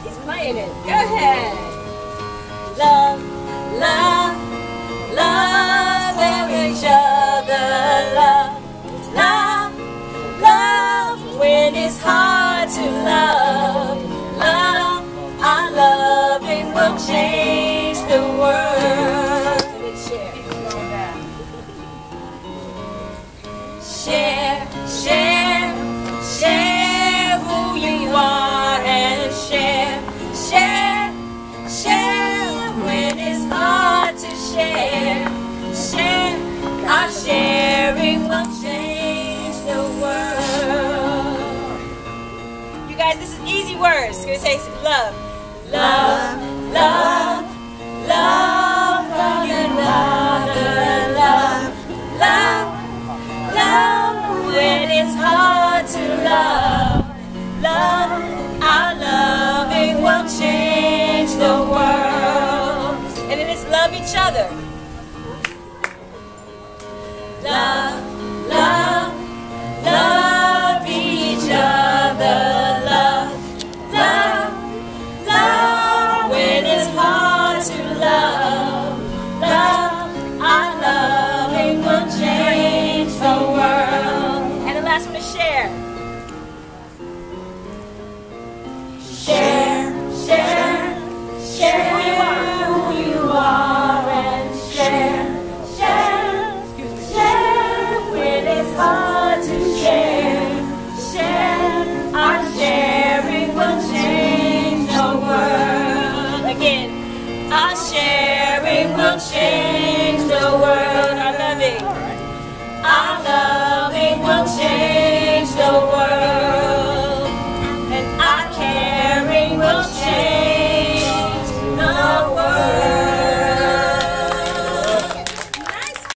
He's playing it. Go ahead. Love, love, love each other. Love, love, love when it's hard to love. Love, our loving will change the world. Share, share, share who you are and share, share, share when it's hard to share. Share, our sharing will change the world. You guys, this is easy words. It's going to say love, love, love.